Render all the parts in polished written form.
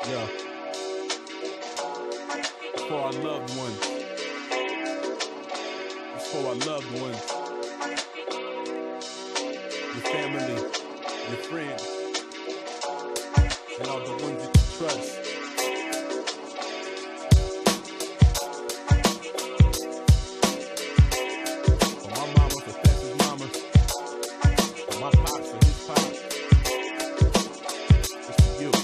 Yeah. For our loved ones. It's for our loved ones. Your family, your friends, and all the ones that you trust. For my mama, for Tessa's mama. For my pops, for his pops. It's for you.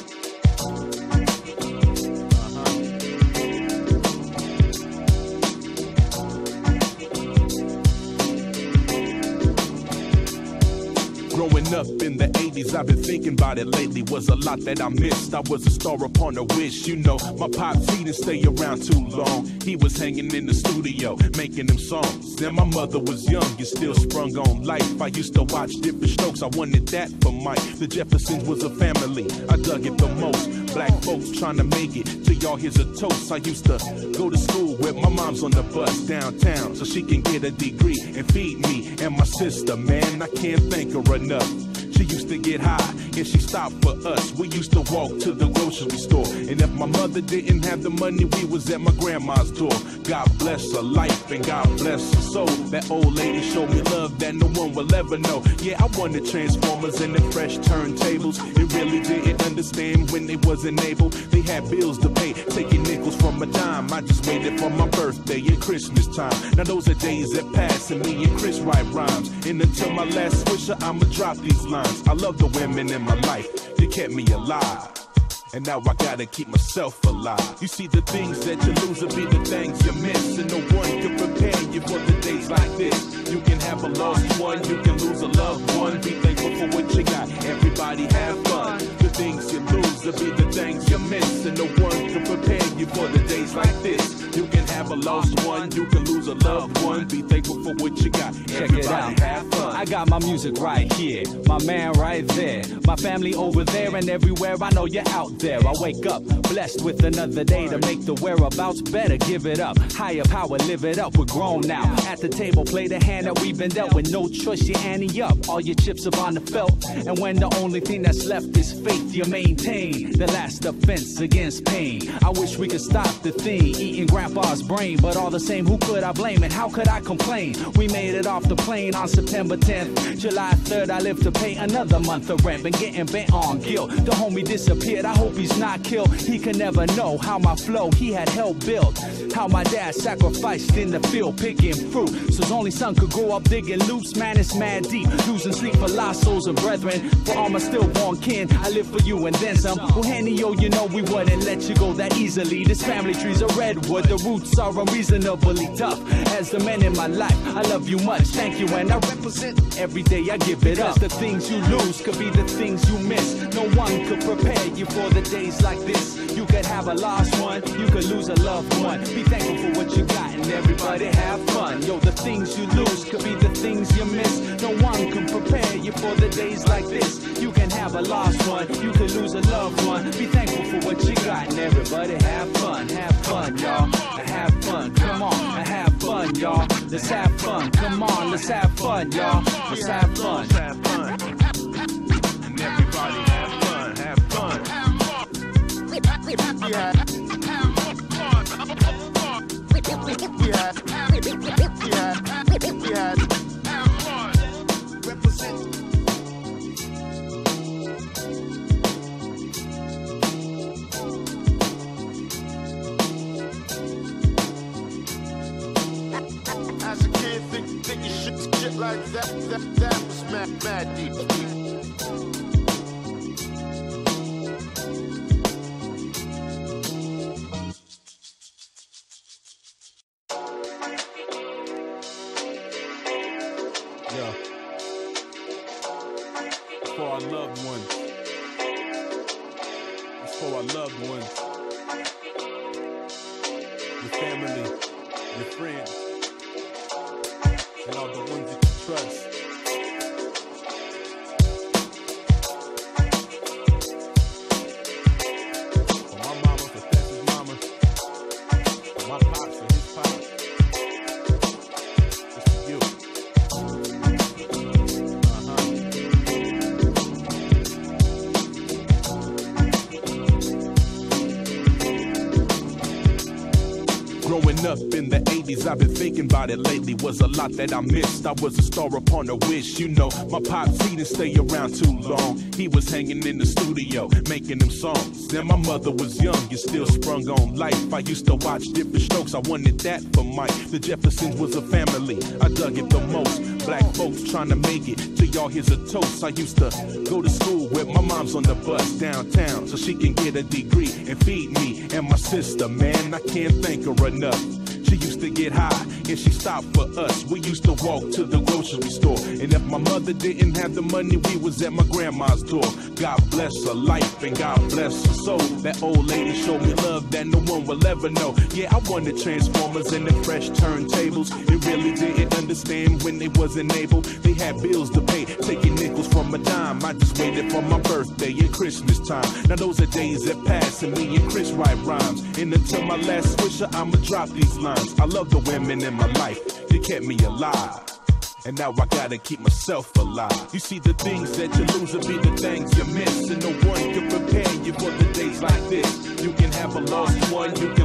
Growing up in the 80s, I've been thinking about it lately. Was a lot that I missed. I was a star upon a wish. You know, my pops, he didn't stay around too long. He was hanging in the studio, making them songs. Then my mother was young and still sprung on life. I used to watch Different Strokes. I wanted that for Mike. The Jeffersons was a family. I dug it the most. Black folks trying to make it. To y'all, here's a toast. I used to go to school with my mom's on the bus downtown so she can get a degree and feed me and my sister. Man, I can't thank her enough. She used to get high and she stopped for us. We used to walk to the grocery store. And if my mother didn't have the money, we was at my grandma's door. God bless her life and God bless her soul. That old lady showed me love that no one will ever know. Yeah, I wanted Transformers and the fresh turntables. It really didn't understand when they wasn't able. They had bills to pay, taking nickels from a dime. I just waited for my birthday and Christmas time. Now those are days that pass and me and Chris write rhymes. And until my last swisher, I'ma drop these lines. I love the women in my life, they kept me alive. And now I gotta keep myself alive. You see, the things that you lose will be the things you miss. And no one can prepare you for the days like this. You can have a lost one, you can lose a loved one. Be thankful for what you got, everybody have fun. The things you lose will be the things you miss. And no one can prepare you for the days like this. You can have a lost one, you can lose a loved one. Be thankful for what you got, everybody have fun. I got my music right here, my man right there, my family over there and everywhere. I know you're out there. I wake up blessed with another day to make the whereabouts better. Give it up, higher power, live it up. We're grown now. At the table, play the hand that we've been dealt with. No choice, you ante up. All your chips are on the felt. And when the only thing that's left is faith, you maintain the last offense against pain. I wish we could stop the thing, eating grandpa's brain. But all the same, who could I blame and how could I complain? We made it off the plane on September 10th. July 3rd, I live to pay another month of rent. Been getting bent on guilt. The homie disappeared, I hope he's not killed. He can never know how my flow he had helped build. How my dad sacrificed in the field picking fruit so his only son could grow up digging loops. Man, it's mad deep, losing sleep for lost souls and brethren. For all my stillborn kin, I live for you and then some. Well, Henny, yo, you know we wouldn't let you go that easily. This family tree's a redwood, the roots are unreasonably tough. As the men in my life, I love you much, thank you, and I represent every day I give it up. Because the things you lose could be the things you miss. No one could prepare you for the days like this. You could have a lost one, you could lose a loved one. Be thankful for what you got and everybody have fun. Yo, the things you lose could be the things you miss. No one can prepare you for the days like this. You can have a lost one, you could lose a loved one. Be thankful for what you got and everybody have fun, y'all. Have fun, come on, have fun, y'all. Let's have fun, come on, let's have fun, y'all. Let's have fun. And everybody have fun, have fun. As a kid, think you shit like that was mad deep. Yeah. For our loved ones. It's for our loved ones. Your family, your friends, and all the ones that you trust. For my mama, for Tessa's mama. For my pops, for his pops. It's for you. Growing up in the 80s, I've been thinking about it lately. Was a lot that I missed. I was a star upon a wish. You know, my pops, he didn't stay around too long. He was hanging in the studio, making them songs. Then my mother was young, you still sprung on life. I used to watch Different Strokes, I wanted that for Mike. The Jeffersons was a family, I dug it the most. Black folks trying to make it, to y'all here's a toast. I used to go to school with my mom's on the bus downtown, so she can get a degree and feed me and my sister. Man, I can't thank her enough. She used to get high, and she stopped for us. We used to walk to the grocery store, and if my mother didn't have the money, we was at my grandma's door. God bless her life, and God bless her soul. That old lady showed me love that no one will ever know. Yeah, I wanted Transformers and the fresh turntables. They really didn't understand when they wasn't able. They had bills to pay, taking nickels from a dime. I just waited for my birthday and Christmas time. Now those are days that pass, and me and Chris write rhymes. And until my last swisher, I'ma drop these lines. I love the women in my life, they kept me alive. And now I gotta keep myself alive. You see, the things that you lose will be the things you miss, and no one can prepare you for the days like this. You can have a lost one, you can